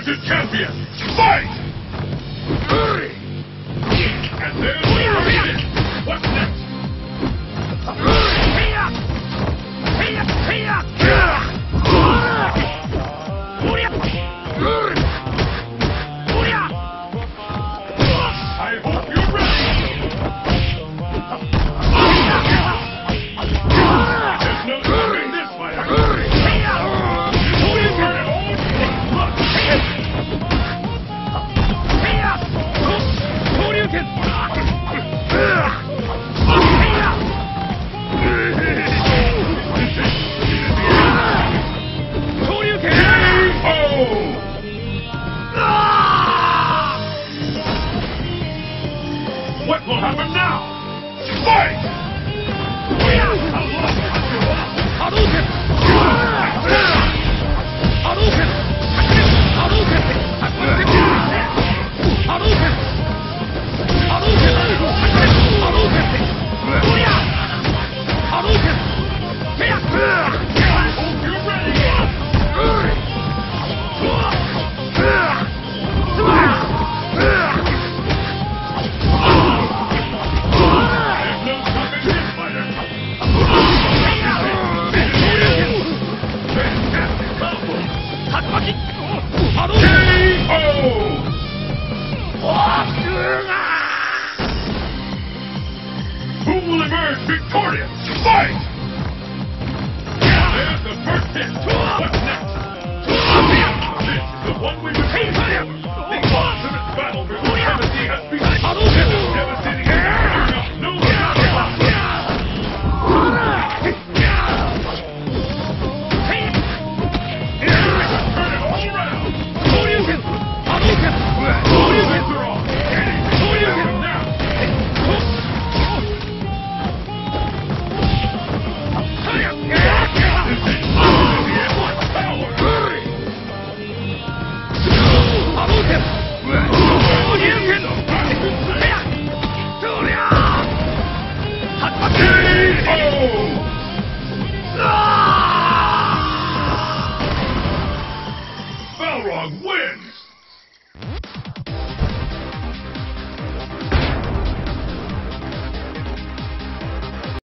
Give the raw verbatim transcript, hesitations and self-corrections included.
Resurrected champion! Fight! And there's the finish! What's next? I hope you're ready! There's no stopping this fighter! Shoryuken! What will happen now? Fight! Hadouken! Hadouken! Hadouken! Hadouken! Hadouken! Hadouken! Hadouken! I hope you're ready! Who will emerge victorious? Fight! There's the first hit. What's next? This is the one we will take forever. The ultimate battle for supremacy has begun. Devastating attack. No one got it. Turn it all around. Shoryuken! Hadouken! Shoryuken! Are off. Shoryuken now. Balrog wins!